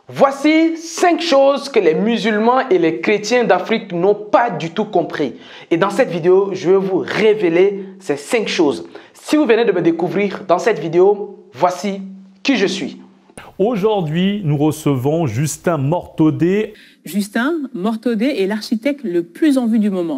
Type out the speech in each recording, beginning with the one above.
Voici 5 choses que les musulmans et les chrétiens d'Afrique n'ont pas du tout compris. Et dans cette vidéo, je vais vous révéler ces 5 choses. Si vous venez de me découvrir dans cette vidéo, voici qui je suis. Aujourd'hui, nous recevons Justin Mortaudet. Justin Mortaudet est l'architecte le plus en vue du moment.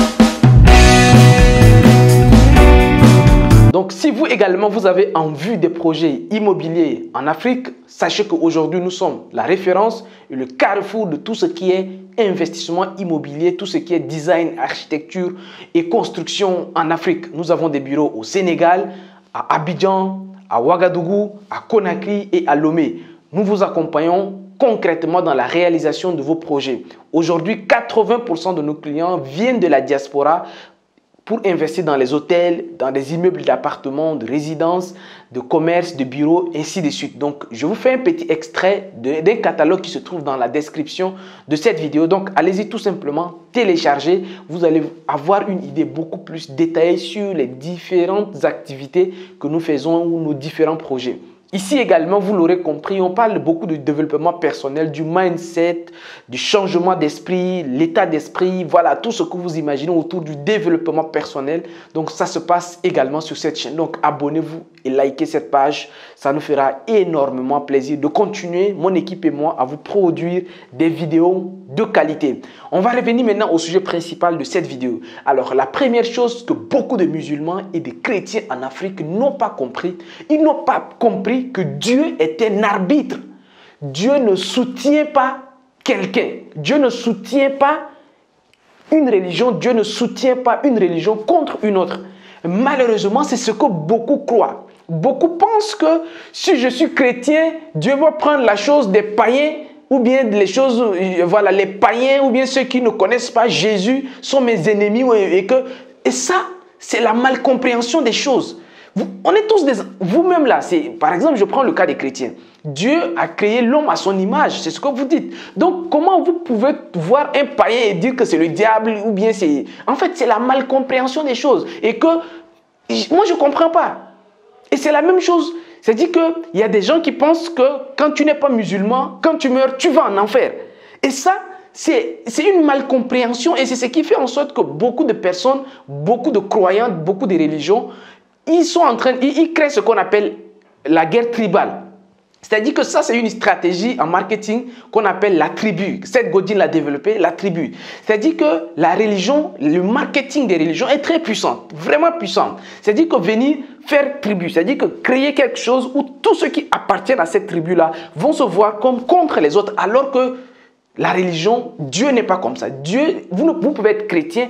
Donc, si vous également, vous avez en vue des projets immobiliers en Afrique, sachez qu'aujourd'hui, nous sommes la référence et le carrefour de tout ce qui est investissement immobilier, tout ce qui est design, architecture et construction en Afrique. Nous avons des bureaux au Sénégal, à Abidjan, à Ouagadougou, à Conakry et à Lomé. Nous vous accompagnons concrètement dans la réalisation de vos projets. Aujourd'hui, 80% de nos clients viennent de la diaspora pour investir dans les hôtels, dans des immeubles d'appartements, de résidences, de commerce, de bureaux, ainsi de suite. Donc, je vous fais un petit extrait d'un catalogue qui se trouve dans la description de cette vidéo. Donc, allez-y tout simplement, téléchargez. Vous allez avoir une idée beaucoup plus détaillée sur les différentes activités que nous faisons ou nos différents projets. Ici également, vous l'aurez compris, on parle beaucoup de développement personnel, du mindset, du changement d'esprit, l'état d'esprit, voilà, tout ce que vous imaginez autour du développement personnel. Donc, ça se passe également sur cette chaîne. Donc, abonnez-vous et likez cette page. Ça nous fera énormément plaisir de continuer, mon équipe et moi, à vous produire des vidéos de qualité. On va revenir maintenant au sujet principal de cette vidéo. Alors, la première chose que beaucoup de musulmans et de chrétiens en Afrique n'ont pas compris, ils n'ont pas compris que Dieu est un arbitre. Dieu ne soutient pas quelqu'un. Dieu ne soutient pas une religion. Dieu ne soutient pas une religion contre une autre. Malheureusement, c'est ce que beaucoup croient. Beaucoup pensent que si je suis chrétien, Dieu va prendre la chose des païens ou bien les choses, voilà, les païens ou bien ceux qui ne connaissent pas Jésus sont mes ennemis et ça, c'est la malcompréhension des choses. On est tous des... Vous-même là, par exemple, je prends le cas des chrétiens. Dieu a créé l'homme à son image, c'est ce que vous dites. Donc, comment vous pouvez voir un païen et dire que c'est le diable ou bien c'est... En fait, c'est la malcompréhension des choses. Et que, moi, je ne comprends pas. Et c'est la même chose. C'est-à-dire qu'il y a des gens qui pensent que quand tu n'es pas musulman, quand tu meurs, tu vas en enfer. Et ça, c'est une malcompréhension et c'est ce qui fait en sorte que beaucoup de personnes, beaucoup de croyants, beaucoup de religions, ils créent ce qu'on appelle la guerre tribale. C'est-à-dire que ça, c'est une stratégie en marketing qu'on appelle la tribu. Seth Godin l'a développé, la tribu. C'est-à-dire que la religion, le marketing des religions est très puissant, vraiment puissant. C'est-à-dire que venir faire tribu, c'est-à-dire que créer quelque chose où tous ceux qui appartiennent à cette tribu-là vont se voir comme contre les autres, alors que la religion, Dieu n'est pas comme ça. Dieu, vous pouvez être chrétien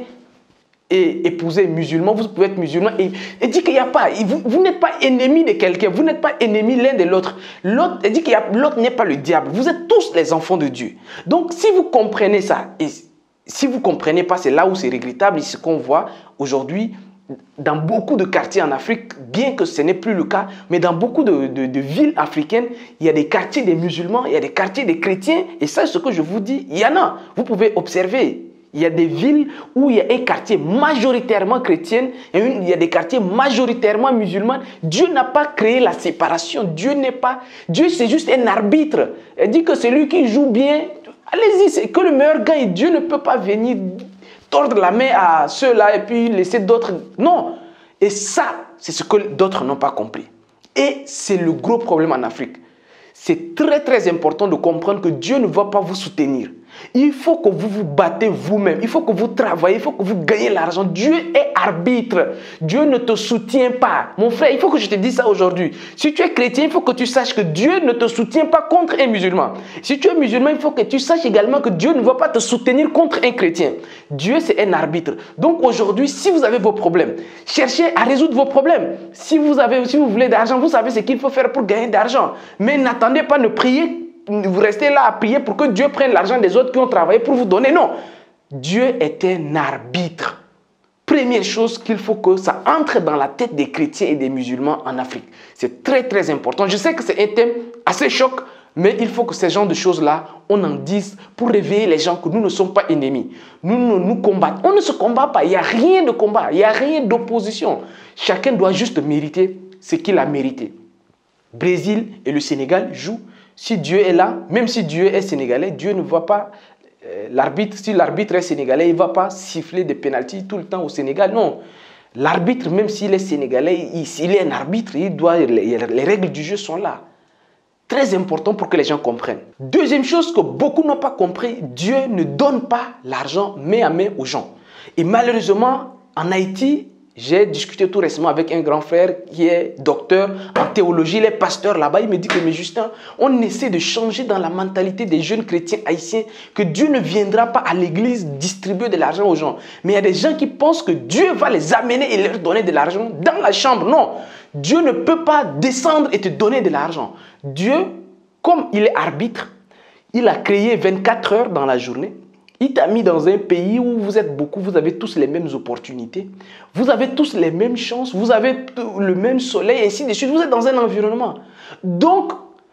et épouser musulman, vous pouvez être musulman et dit qu'il n'y a pas, vous n'êtes pas ennemi de quelqu'un, vous n'êtes pas ennemi l'un de l'autre. L'autre dit que l'autre n'est pas le diable, vous êtes tous les enfants de Dieu. Donc si vous comprenez ça, et si vous ne comprenez pas, c'est là où c'est regrettable, et ce qu'on voit aujourd'hui dans beaucoup de quartiers en Afrique, bien que ce n'est plus le cas, mais dans beaucoup de villes africaines, il y a des quartiers des musulmans, il y a des quartiers des chrétiens, et ça, ce que je vous dis, il y en a, vous pouvez observer. Il y a des villes où il y a un quartier majoritairement chrétien et il y a des quartiers majoritairement musulmans. Dieu n'a pas créé la séparation. Dieu c'est juste un arbitre. Il dit que celui qui joue bien, allez-y, c'est que le meilleur gagne. Dieu ne peut pas venir tordre la main à ceux-là et puis laisser d'autres. Non. Et ça, c'est ce que d'autres n'ont pas compris. Et c'est le gros problème en Afrique. C'est très très important de comprendre que Dieu ne va pas vous soutenir. Il faut que vous vous battez vous-même. Il faut que vous travaillez. Il faut que vous gagnez l'argent. Dieu est arbitre. Dieu ne te soutient pas. Mon frère, il faut que je te dise ça aujourd'hui. Si tu es chrétien, il faut que tu saches que Dieu ne te soutient pas contre un musulman. Si tu es musulman, il faut que tu saches également que Dieu ne va pas te soutenir contre un chrétien. Dieu, c'est un arbitre. Donc aujourd'hui, si vous avez vos problèmes, cherchez à résoudre vos problèmes. Si vous voulez d'argent, vous savez ce qu'il faut faire pour gagner d'argent. Mais n'attendez pas, ne priez. Vous restez là à prier pour que Dieu prenne l'argent des autres qui ont travaillé pour vous donner. Non. Dieu est un arbitre. Première chose qu'il faut que ça entre dans la tête des chrétiens et des musulmans en Afrique. C'est très très important. Je sais que c'est un thème assez choc, mais il faut que ces genres de choses-là, on en dise pour réveiller les gens que nous ne sommes pas ennemis. Nous combattons. On ne se combat pas. Il n'y a rien de combat. Il n'y a rien d'opposition. Chacun doit juste mériter ce qu'il a mérité. Brésil et le Sénégal jouent. Si Dieu est là, même si Dieu est sénégalais, Dieu ne voit pas l'arbitre. Si l'arbitre est sénégalais, il ne va pas siffler des pénaltys tout le temps au Sénégal. Non. L'arbitre, même s'il est sénégalais, s'il est un arbitre, les règles du jeu sont là. Très important pour que les gens comprennent. Deuxième chose que beaucoup n'ont pas compris, Dieu ne donne pas l'argent main à main aux gens. Et malheureusement, en Haïti, j'ai discuté tout récemment avec un grand frère qui est docteur en théologie, il est pasteur là-bas. Il me dit que, mais Justin, on essaie de changer dans la mentalité des jeunes chrétiens haïtiens que Dieu ne viendra pas à l'église distribuer de l'argent aux gens. Mais il y a des gens qui pensent que Dieu va les amener et leur donner de l'argent dans la chambre. Non, Dieu ne peut pas descendre et te donner de l'argent. Dieu, comme il est arbitre, il a créé 24 heures dans la journée. Il t'a mis dans un pays où vous êtes beaucoup, vous avez tous les mêmes opportunités, vous avez tous les mêmes chances, vous avez le même soleil, et ainsi de suite. Vous êtes dans un environnement. Donc,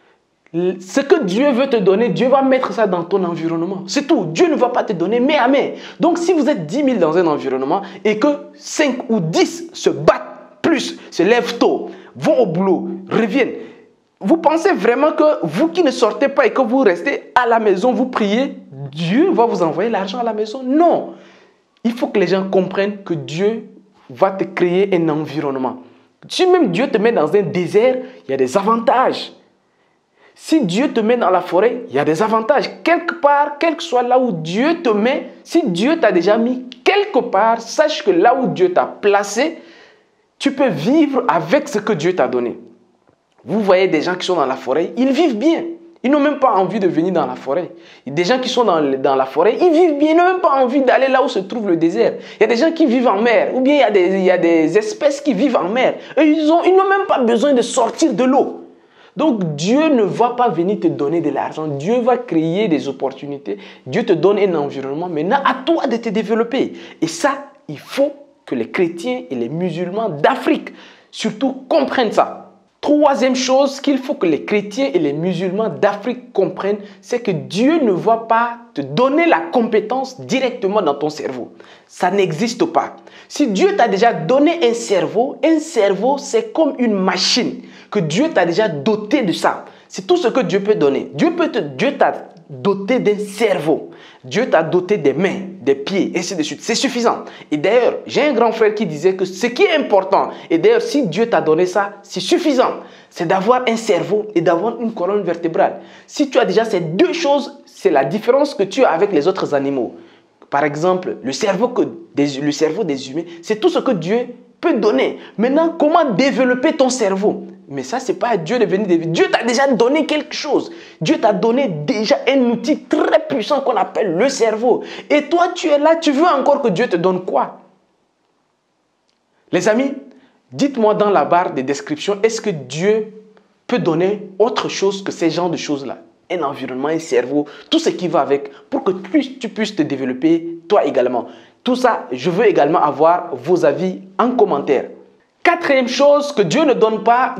ce que Dieu veut te donner, Dieu va mettre ça dans ton environnement. C'est tout. Dieu ne va pas te donner main à main. Donc, si vous êtes 10 000 dans un environnement et que 5 ou 10 se battent plus, se lèvent tôt, vont au boulot, reviennent, vous pensez vraiment que vous qui ne sortez pas et que vous restez à la maison, vous priez, Dieu va vous envoyer l'argent à la maison? Non. Il faut que les gens comprennent que Dieu va te créer un environnement. Si même Dieu te met dans un désert, il y a des avantages. Si Dieu te met dans la forêt, il y a des avantages. Quelque part, quel que soit là où Dieu te met, si Dieu t'a déjà mis quelque part, sache que là où Dieu t'a placé, tu peux vivre avec ce que Dieu t'a donné. Vous voyez des gens qui sont dans la forêt, ils vivent bien. Ils n'ont même pas envie de venir dans la forêt. Des gens qui sont dans la forêt, ils vivent bien. Ils n'ont même pas envie d'aller là où se trouve le désert. Il y a des gens qui vivent en mer. Ou bien il y a des espèces qui vivent en mer. Et ils n'ont même pas besoin de sortir de l'eau. Donc Dieu ne va pas venir te donner de l'argent. Dieu va créer des opportunités. Dieu te donne un environnement. Maintenant, à toi de te développer. Et ça, il faut que les chrétiens et les musulmans d'Afrique surtout comprennent ça. Troisième chose qu'il faut que les chrétiens et les musulmans d'Afrique comprennent, c'est que Dieu ne va pas te donner la compétence directement dans ton cerveau. Ça n'existe pas. Si Dieu t'a déjà donné un cerveau c'est comme une machine que Dieu t'a déjà doté de ça. C'est tout ce que Dieu peut donner. Dieu t'a doté d'un cerveau. Dieu t'a doté des mains, des pieds, et ainsi de suite. C'est suffisant. Et d'ailleurs, j'ai un grand frère qui disait que ce qui est important, et d'ailleurs, si Dieu t'a donné ça, c'est suffisant. C'est d'avoir un cerveau et d'avoir une colonne vertébrale. Si tu as déjà ces deux choses, c'est la différence que tu as avec les autres animaux. Par exemple, le cerveau des humains, c'est tout ce que Dieu peut donner. Maintenant, comment développer ton cerveau? Mais ça, ce n'est pas à Dieu de venir. Dieu t'a déjà donné quelque chose. Dieu t'a donné déjà un outil très puissant qu'on appelle le cerveau. Et toi, tu es là, tu veux encore que Dieu te donne quoi? Les amis, dites-moi dans la barre de description, est-ce que Dieu peut donner autre chose que ces genres de choses-là? Un environnement, un cerveau, tout ce qui va avec, pour que tu puisses te développer toi également. Tout ça, je veux également avoir vos avis en commentaire. Quatrième chose que Dieu ne donne pas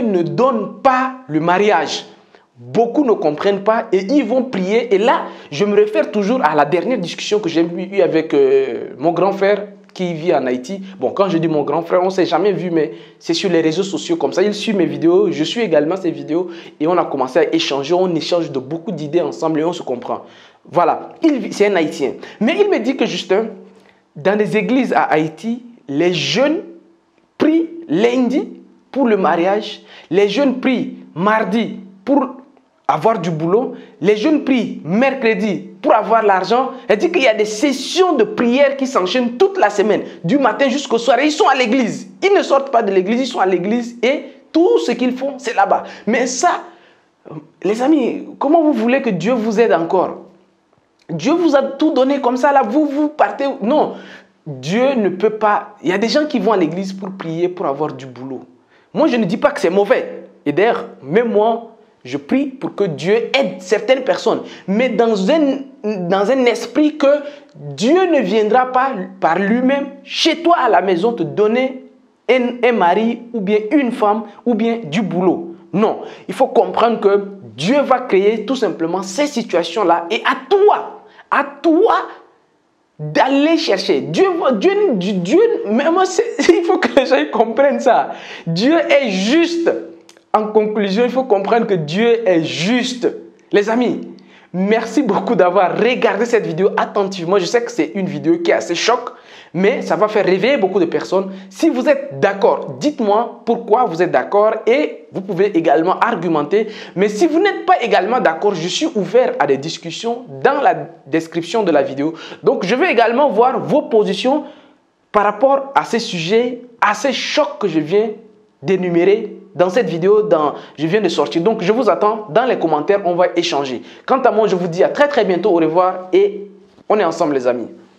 le mariage. Beaucoup ne comprennent pas et ils vont prier. Et là, je me réfère toujours à la dernière discussion que j'ai eue avec mon grand frère qui vit en Haïti. Bon, quand je dis mon grand frère, on ne s'est jamais vu, mais c'est sur les réseaux sociaux comme ça. Il suit mes vidéos, je suis également ses vidéos et on a commencé à échanger. On échange de beaucoup d'idées ensemble et on se comprend. Voilà, c'est un Haïtien. Mais il me dit que Justin, dans les églises à Haïti, les jeunes prient lundi pour le mariage, les jeunes prient mardi pour avoir du boulot, les jeunes prient mercredi pour avoir l'argent. Elle dit qu'il y a des sessions de prière qui s'enchaînent toute la semaine, du matin jusqu'au soir. Et ils sont à l'église. Ils ne sortent pas de l'église, ils sont à l'église et tout ce qu'ils font, c'est là-bas. Mais ça, les amis, comment vous voulez que Dieu vous aide encore? Dieu vous a tout donné comme ça, là, vous partez. Non. Dieu ne peut pas... Il y a des gens qui vont à l'église pour prier, pour avoir du boulot. Moi, je ne dis pas que c'est mauvais. Et d'ailleurs, même moi, je prie pour que Dieu aide certaines personnes. Mais dans un esprit que Dieu ne viendra pas par lui-même chez toi à la maison te donner un mari ou bien une femme ou bien du boulot. Non, il faut comprendre que Dieu va créer tout simplement ces situations-là. Et à toi, d'aller chercher. Dieu, mais moi, il faut que les gens comprennent ça. Dieu est juste En conclusion, il faut comprendre que Dieu est juste. Les amis, merci beaucoup d'avoir regardé cette vidéo attentivement. Je sais que c'est une vidéo qui est assez choc, mais ça va faire réveiller beaucoup de personnes. Si vous êtes d'accord, dites-moi pourquoi vous êtes d'accord et vous pouvez également argumenter. Mais si vous n'êtes pas également d'accord, je suis ouvert à des discussions dans la description de la vidéo. Donc, je vais également voir vos positions par rapport à ces sujets assez chocs que je viens d'énumérer dans cette vidéo, je viens de sortir. Donc, je vous attends dans les commentaires, on va échanger. Quant à moi, je vous dis à très bientôt, au revoir et on est ensemble les amis.